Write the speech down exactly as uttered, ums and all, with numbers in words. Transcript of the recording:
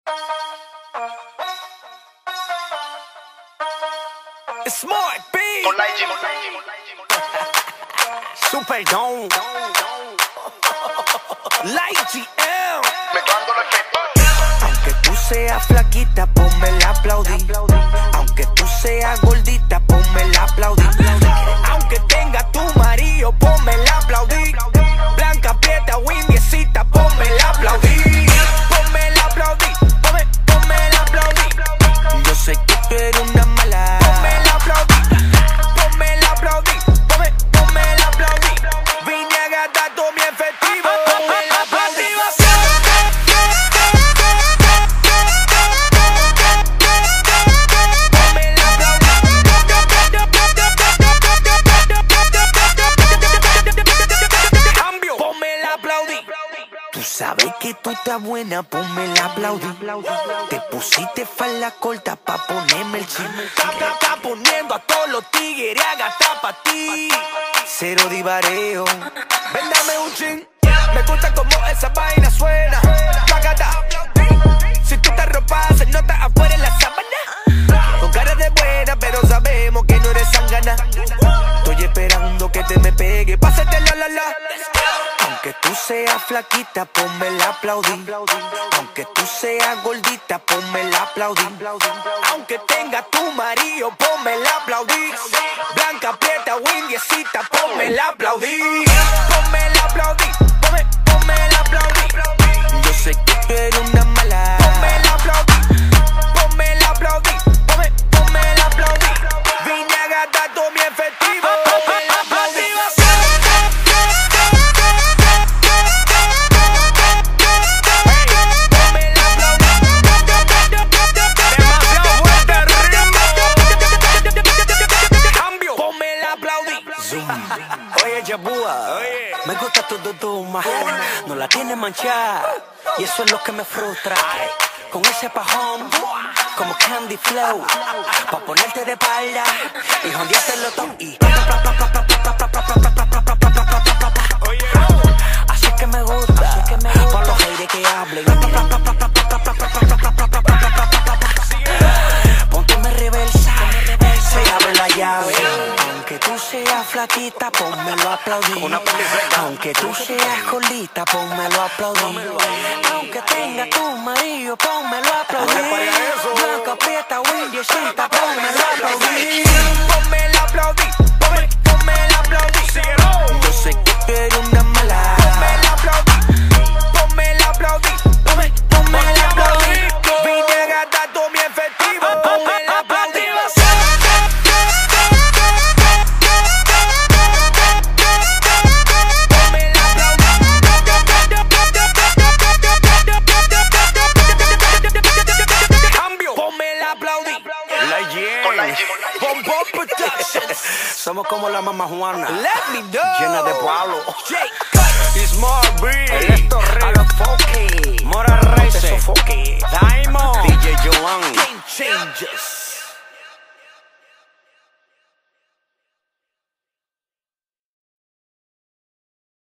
Smart B. Super Don. Light G M. Aunque tú seas flaquita, Pomela Aplaudi. Aunque tú seas gordita, Pomela Aplaudi. Aunque tenga tu marido, Pomela Aplaudi. Blanca, prieta o indiecita, Pomela Aplaudi. Pomela Aplaudi. Pomela Aplaudi. Yo sé que tú eres una mala. Pomela Aplaudi. Pomela Aplaudi. Pomela Aplaudi. Vine a gastar todo mi efectivo. Pomela Aplaudi. Tú sabes que tú estás buena, Pomela Aplaudi. Te pusiste falda corta pa' ponerme el chin. Está poniendo a todos los tigres a gastar pa' ti. Cero divareo. Véndame un chin. Me gusta como esa vaina suena. Pagada. Si tú te ropas, se nota afuera en la sábana. Con cara de buena, pero sabemos que no eres sangana. Estoy esperando que te me pegue. Pásate la la la. Aunque tú seas flaquita, Pomela Aplaudi. Aunque tú seas gordita, Pomela Aplaudi. Aunque tenga tu marido, Pomela Aplaudi. Blanca, prieta o indiecita, Pomela Aplaudi. Pomela Aplaudi. Pomela Aplaudi. Yo sé que tú eres una mala. Pomela Aplaudi. Pomela Aplaudi. Pomela Aplaudi. Vine a gastar todo mi efectivo. Pomela Aplaudi. Oye, Yabúa, me gusta tu duduma, no la tienes manchada, y eso es lo que me frustra. Con ese pajón, como Candy Flow, pa' ponerte de espalda y jondeártelo todo. Y así que me gusta, pa' los haters que hablen. Pónteme reversa, se abre la llave. Aunque tú seas flaquita, Pomela Aplaudi. Aunque tú seas gordita, Pomela Aplaudi. Aunque tenga tu marido, Pomela Aplaudi. Blanca, prieta o indiecita, Pomela Aplaudi. Pomela Aplaudi. Pomela Aplaudi. Yo sé que tú eres una mala. Pomela Aplaudi. Pomela Aplaudi. Pomela Aplaudi. Vine a gastar todo mi efectivo. Pomela Aplaudi. Somos como la mamá Juana, llena de palo. Smart B, a los Foki, Mora Reyes, Diamond, D J Joan, Game Changers.